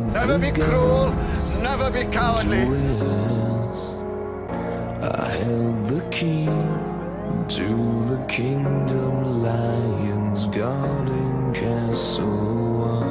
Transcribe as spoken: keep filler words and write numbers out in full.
Never be cruel, never be cowardly. I held the key to the kingdom, lions guarding castle one.